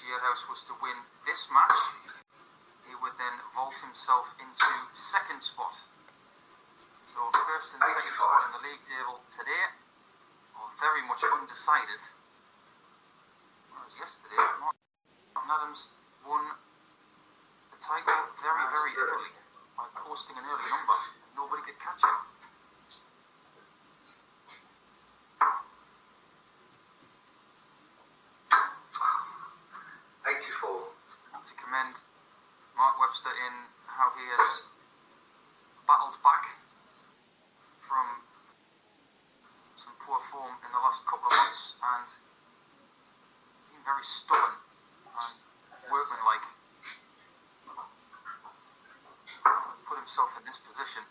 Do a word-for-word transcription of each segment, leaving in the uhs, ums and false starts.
Richie Edhouse was to win this match, he would then vault himself into second spot. So first and second spot in the league table today are very much undecided. Whereas yesterday, Martin Adams won the title very, very early by posting an early number. Nobody could catch him. eighty-four. I want to commend Mark Webster in how he has battled back from some poor form in the last couple of months and been very stubborn and workmanlike. Put himself in this position.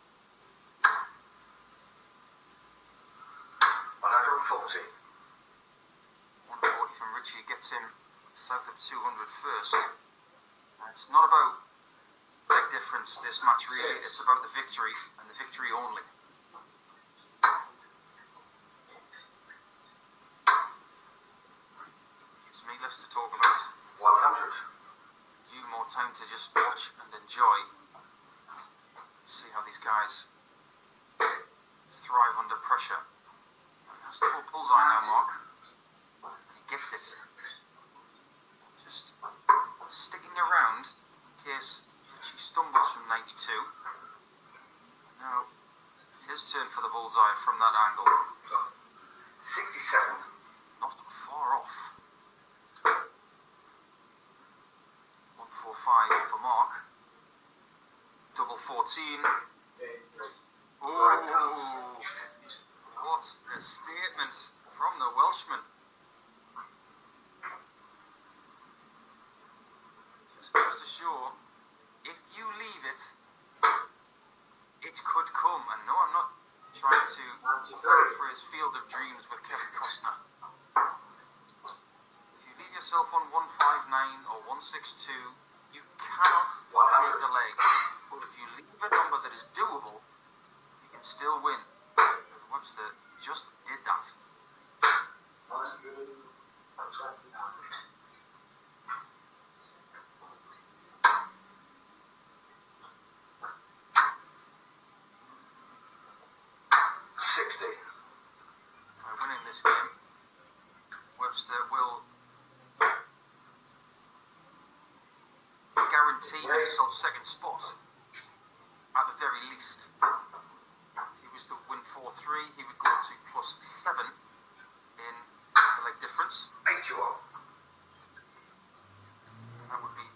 one hundred forty. one forty from Richie gets him south of two hundred first. And it's not about big difference this match really, it's about the victory and the victory only. Gives me less to talk about. one hundred. You more time to just watch and enjoy. See how these guys thrive under pressure. That's the whole bullseye now, Mark. And he gets it. Just sticking around in case Richie stumbles from ninety-two. Now it's his turn for the bullseye from that angle. sixty-seven. Not far off. one forty-five for Mark. Double fourteen. Oh, what a statement from the Welshman. Just goes to show, if you leave it, it could come. And no, I'm not trying to paraphrase Field of Dreams with Kevin Costner. If you leave yourself on one fifty-nine or one sixty-two, you cannot take the leg. But if you leave a number that is doable, you can still win. Webster just did that. sixty. By winning this game, Webster will guarantee himself second spot. At the very least. If he was to win four three, he would go to plus seven in the leg difference. eighty-one. That would be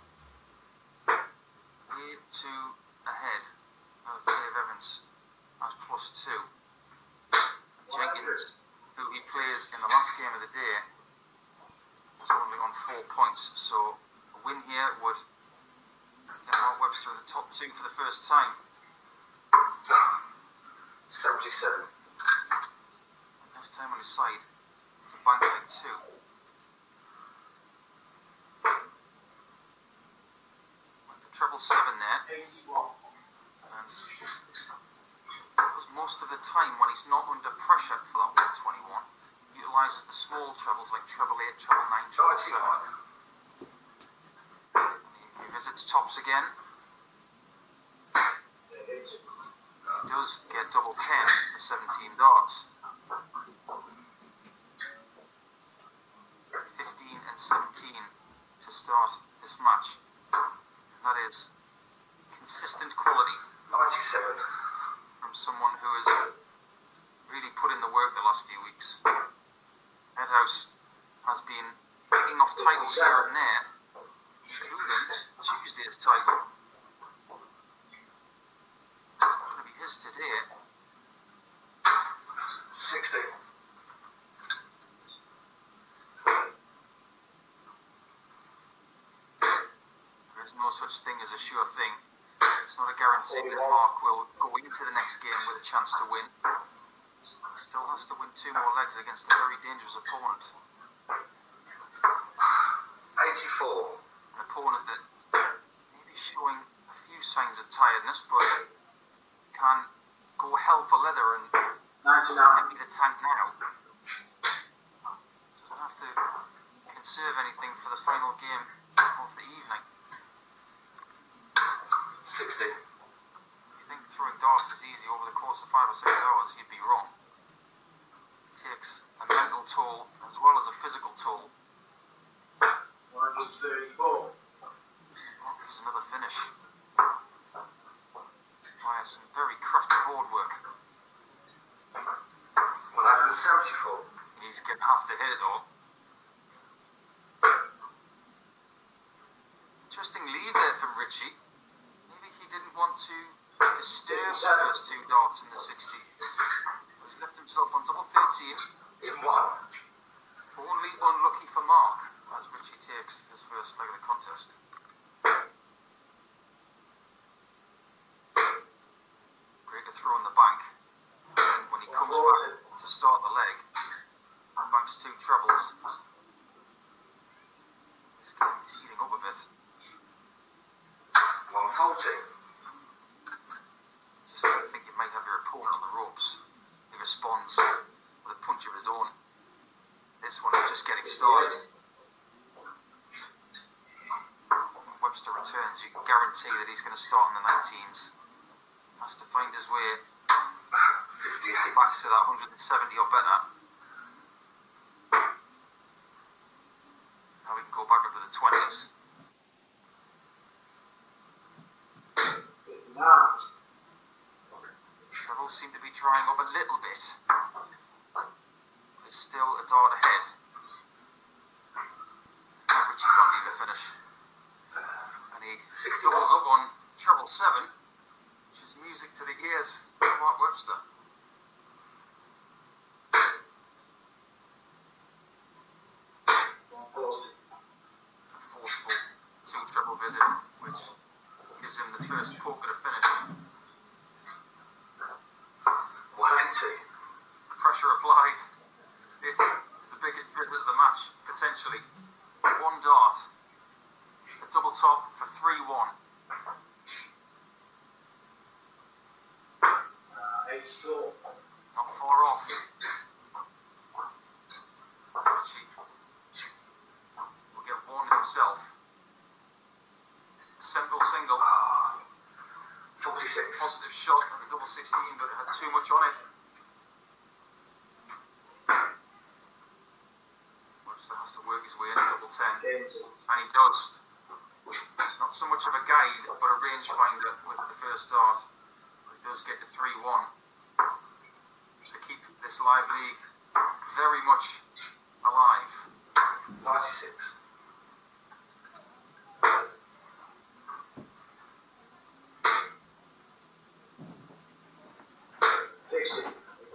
way two ahead of Dave Evans at plus two. Jenkins, who he plays in the last game of the day, is only on four points. So a win here would get Mark Webster in the top two for the first time. seventy-seven. First time on his side to bank leg two. Went for treble seven there. eighty-one. And because most of the time when he's not under pressure for that one twenty-one, he utilises the small trebles like treble eight, treble nine, treble seven. He visits tops again. He does get double ten for seventeen darts. fifteen and seventeen to start this match. That is consistent quality ninety-seven. from someone who has really put in the work the last few weeks. Edhouse has been picking off titles here and there, including Tuesday's title. It's not going to be his today. sixty. There is no such thing as a sure thing. It's not a guarantee that Mark will go into the next game with a chance to win. He still has to win two more legs against a very dangerous opponent. eighty-four. An opponent that may be showing a few signs of tiredness, but can go hell for leather and ninety-nine. empty the tank now. Doesn't have to serve anything for the final game of the evening? sixty. If you think throwing darts is easy over the course of five or six hours, you'd be wrong. It takes a mental toll as well as a physical toll. one thirty-four. Oh, here's another finish. Via some very crafty board work. one seventy-four. He's going to have to hit it though. Interesting lead there from Richie. Maybe he didn't want to disturb the first two darts in the sixty. But he left himself on double thirteen. In one. Only unlucky for Mark as Richie takes his first leg of the contest. Great to throw on the bank. And when he comes back to start the leg, banks two trebles. This game is heating up a bit. one forty. Just when you think you might have your opponent on the ropes, he responds with a punch of his own. This one is just getting started. When Webster returns, you can guarantee that he's going to start in the nineteens. Has to find his way fifty-eight. back to that one seventy or better. Now we can go back up to the twenties. Trebles seem to be drying up a little bit. There's still a dart ahead. Now Richie can't leave a finish. And he doubles up on treble seven, which is music to the ears of Mark Webster. A forceful two treble visit, which gives him the first poke at a finish. one eighty. Pressure applied. This is the biggest visit of the match, potentially. One dart. A double top for three one. Uh, eighty-four. Not far off. Richie will get one himself. Central single. forty-six. Positive shot at the double sixteen, but it had too much on it. Webster has to work his way in a double ten. And he does. Not so much of a guide, but a rangefinder with the first start. But he does get to three one. To keep this live league very much alive. ninety-six. sixty.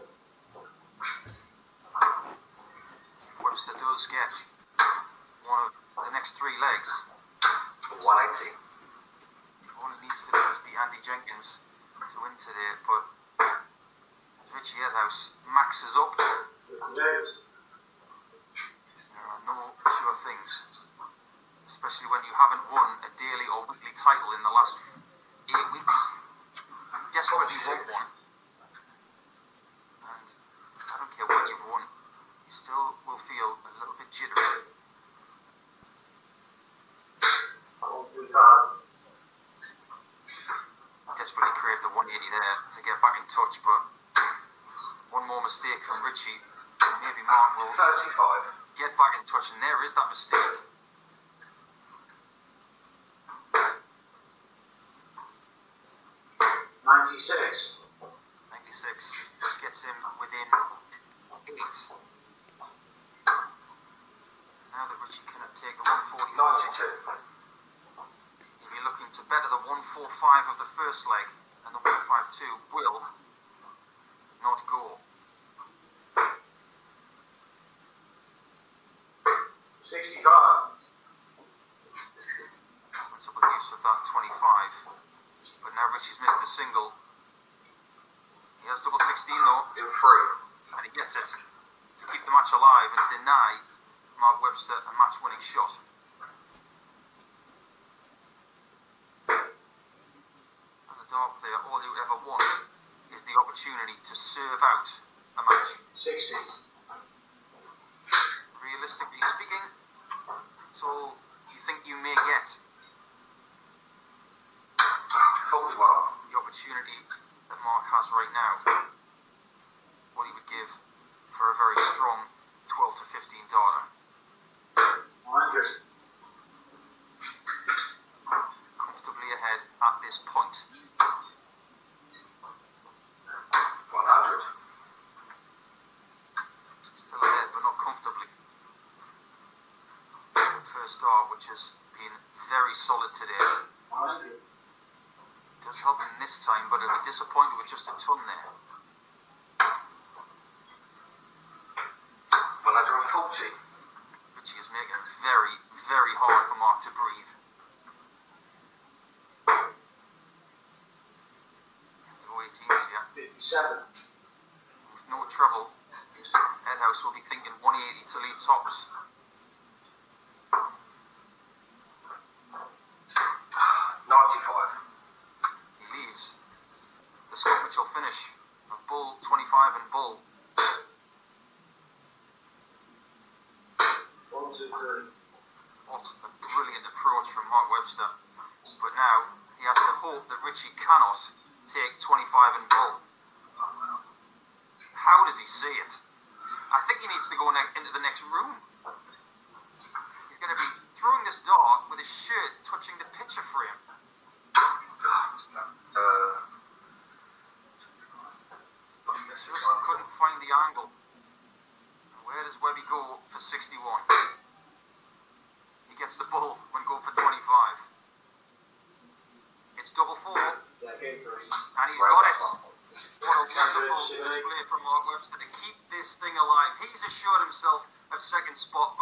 Webster does get one of the next three legs. one eighty. All he needs to do is beat Andy Jenkins to win today, but Richie Edhouse maxes up. fifty-eight. There are no sure things, especially when you haven't won a daily or weekly title in the last eight weeks. You desperately want one. And I don't care what you've won, you still will feel a little bit jittery. Desperately craved the one eighty there to get back in touch, but one more mistake from Richie, and maybe Mark will thirty-five. get back in touch, and there is that mistake. ninety-six. ninety-six gets him within eight. Now that Richie cannot take the one forty-four, ninety-two. he'll be looking to better the one forty-five of the first leg, and the one fifty-two will not go. sixty-five. That's up with use of that twenty-five. But now Richie's missed a single. He has double sixteen though, In three. and he gets it to keep the match alive and deny Mark Webster a match-winning shot. As a dart player, all you ever want is the opportunity to serve out a match. sixty. Realistically speaking, opportunity that Mark has right now, what he would give for a very strong twelve to fifteen darter. one hundred. Comfortably ahead at this point. one hundred. Still ahead, but not comfortably. First dart, which has been very solid today. one hundred. Does help him this time, but he'll be disappointed with just a ton there. one hundred forty. Richie is making it very, very hard for Mark to breathe. It's oh eighteens here. fifty-seven. With no trouble, Edhouse will be thinking one eighty to lead tops. ninety-five. He leaves. The Scott Mitchell finish of Bull twenty-five and Bull. one two three. What a brilliant approach from Mark Webster. But now he has to hope that Richie cannot take twenty-five and Bull. How does he see it? I think he needs to go ne- into the next room. He's going to be throwing this dart with his shirt touching the picture frame. Uh, Just couldn't find the angle. Where does Webby go for sixty-one? He gets the Bull when go for twenty-five. It's double four, and Yeah, game three. he's got it. What a wonderful display from Mark Webster to keep this thing alive. He's assured himself of second spot.